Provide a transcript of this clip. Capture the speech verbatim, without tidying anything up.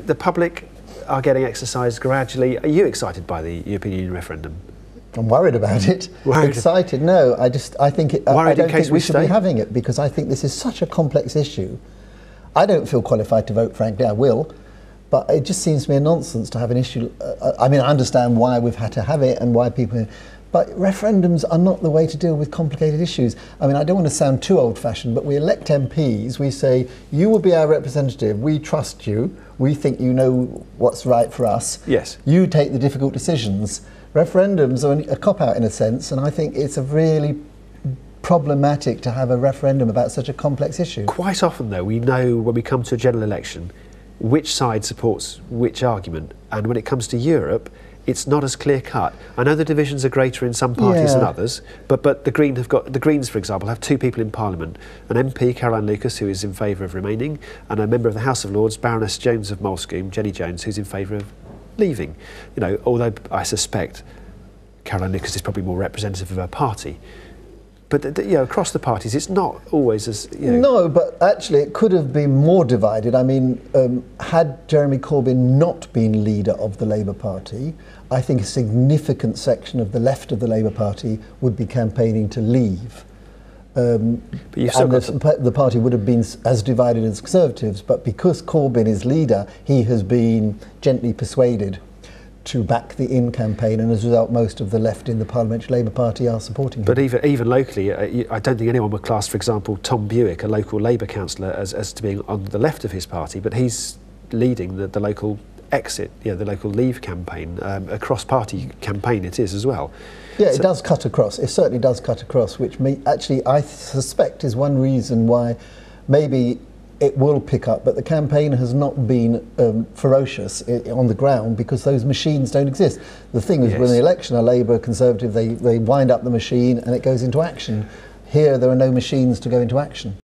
the public are getting exercised gradually. Are you excited by the European Union referendum? I'm worried about it. Worried. Excited? No, I just I think it, I, I don't think we, we should stay? be having it, because I think this is such a complex issue. I don't feel qualified to vote, frankly. I will, but it just seems to me a nonsense to have an issue. Uh, I mean, I understand why we've had to have it and why people. But referendums are not the way to deal with complicated issues. I mean, I don't want to sound too old-fashioned, but we elect M Ps, we say, you will be our representative, we trust you, we think you know what's right for us. Yes. You take the difficult decisions. Referendums are a cop-out in a sense, and I think it's a really problematic to have a referendum about such a complex issue. Quite often, though, we know when we come to a general election which side supports which argument, and when it comes to Europe, it's not as clear cut. I know the divisions are greater in some parties yeah. than others, but but the Green have got the Greens, for example, have two people in Parliament: an M P, Caroline Lucas, who is in favour of remaining, and a member of the House of Lords, Baroness Jones of Molescombe, Jenny Jones, who's in favour of leaving. You know, although I suspect Caroline Lucas is probably more representative of her party. But the, the, you know, across the parties, it's not always as you know. No, but actually, it could have been more divided. I mean, um, had Jeremy Corbyn not been leader of the Labour Party, I think a significant section of the left of the Labour Party would be campaigning to leave. Um, but you've still and got the, the party would have been as divided as Conservatives. But because Corbyn is leader, he has been gently persuaded to back the in campaign, and as a result most of the left in the Parliamentary Labour Party are supporting him. But even even locally, uh, I don't think anyone would class, for example, Tom Buick, a local Labour councillor, as, as to being on the left of his party, but he's leading the, the local exit, you know, the local Leave campaign, um, a cross-party campaign it is as well. Yeah, so it does cut across, it certainly does cut across, which may, actually I suspect is one reason why maybe it will pick up, but the campaign has not been um, ferocious I- on the ground because those machines don't exist. The thing is, yes. with an election, a Labour, Conservative, they, they wind up the machine and it goes into action. Here, there are no machines to go into action.